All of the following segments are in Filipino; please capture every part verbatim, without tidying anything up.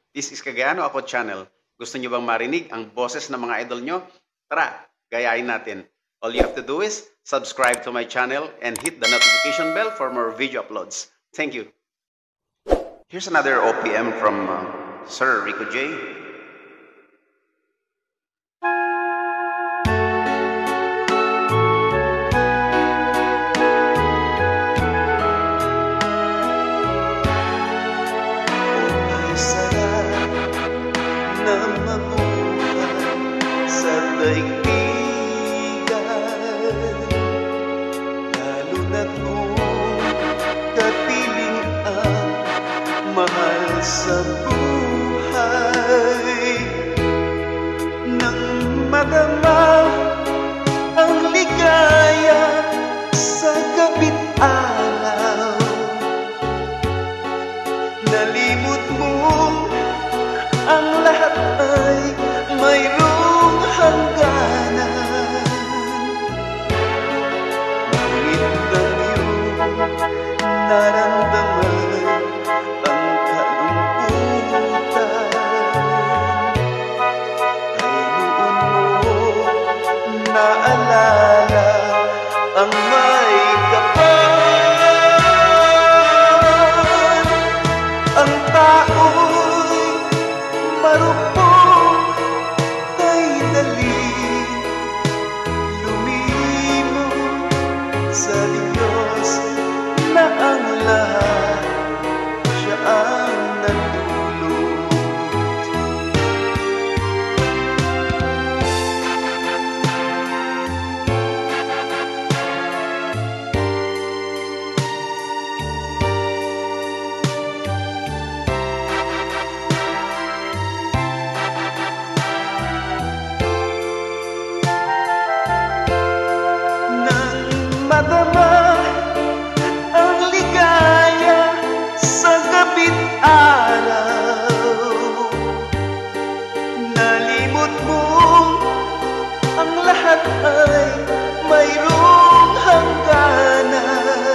This is Kagayano Ako Channel. Gusto nyo bang marinig ang boses ng mga idol nyo? Tara, gayahin natin. All you have to do is subscribe to my channel and hit the notification bell for more video uploads. Thank you. Here's another O P M from uh, Sir Rico J. Daigdigan, lalo na't kung kapiling ang mahal sa buhay. Nang madama ang ligaya sa gabit araw, nalimot mo ang lahat ay mayroong hangganan. Ngunit ang iyong naramdaman ang kalungkutan, ay noon mo naalala ang may kapal. Ang tao'y marupok kay dali lumimot sa Diyos na ang lahat siya ang nagdulot. Madama ang ligaya sa gabit araw, nalimot mo ang lahat ay mayroong hangganan.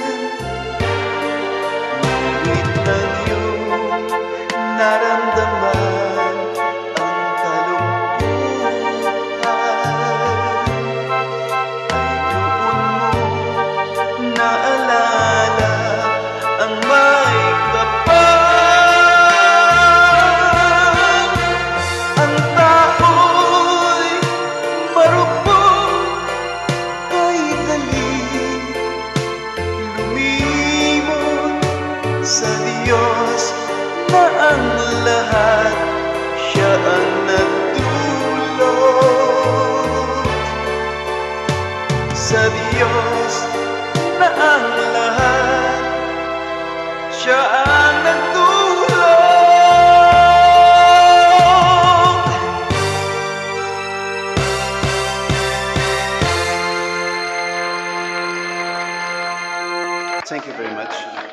Ngunit ang iyong naramdaman ang kalungkutan, naalala ang may kapal. Ang tao'y marupok kay dali lumimot sa Diyos na ang lahat siya ang nagdulot. Sa Diyos na ang lahat siya ang nagdulot. Thank you very much.